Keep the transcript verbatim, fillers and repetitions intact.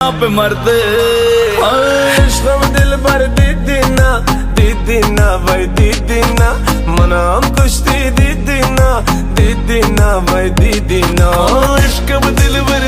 आप मरते इश्क में दिल भर दीदी ना दीदी ना भाई दीदी ना मना हम कुश्ती दीदी ना दीदी ना भाई दीदी ना इश्क में दिल भर